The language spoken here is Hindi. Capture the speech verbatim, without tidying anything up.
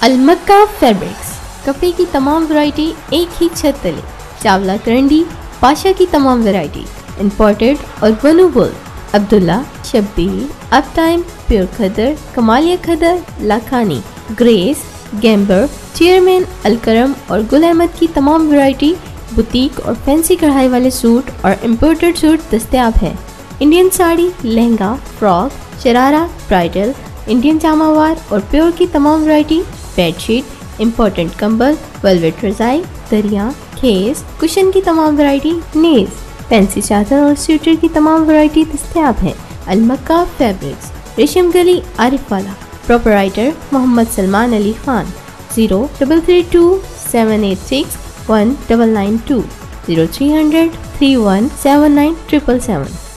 अलमक्का फैब्रिक्स, कपड़े की तमाम वैरायटी एक ही छत तले। चावला करंडी, पाशा की तमाम वैरायटी, इंपोर्टेड और वनू wool, Abdullah, Shabbir, up time, pure khaddar, Kamalia khaddar, Lakhani, Grace, गैम्बर, चेयरमैन, अलकरम और गुल अहमद की तमाम वैरायटी, बुटीक और फैंसी कढ़ाई वाले सूट और इम्पोर्टेड सूट दस्तयाब है। Indian sari, lehenga, frock, sharara, bridal, Indian jamawar और प्योर की तमाम वैरायटी, बेडशीट, इम्पोर्टेंट कंबल, वेलवेट रजाई, दरिया, खेस, कुशन की तमाम वैरायटी, नेज, फैंसी चादर और स्वेटर की तमाम वैरायटी दस्तयाब है। अलमक्का फैब्रिक्स, रेशम Gali, Arifwala. Proprietor Mohammad Salman Ali Khan. Zero double three two seven eight six one double nine two, zero three hundred three one seven nine triple seven.